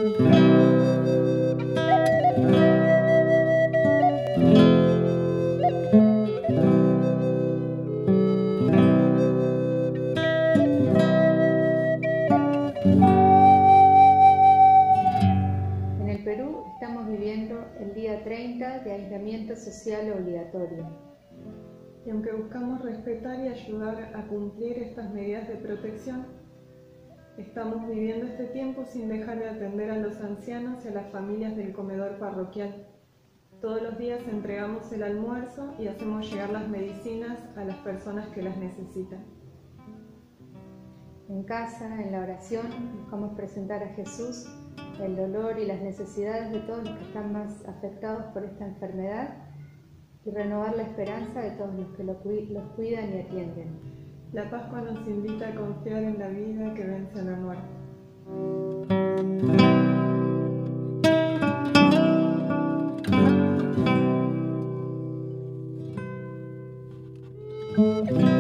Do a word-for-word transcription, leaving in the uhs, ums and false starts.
En el Perú estamos viviendo el día treinta de aislamiento social obligatorio. Y aunque buscamos respetar y ayudar a cumplir estas medidas de protección, estamos viviendo este tiempo sin dejar de atender a los ancianos y a las familias del comedor parroquial. Todos los días entregamos el almuerzo y hacemos llegar las medicinas a las personas que las necesitan. En casa, en la oración, buscamos presentar a Jesús el dolor y las necesidades de todos los que están más afectados por esta enfermedad y renovar la esperanza de todos los que lo cu- los cuidan y atienden. La Pascua nos invita a confiar en la vida que vence a la muerte.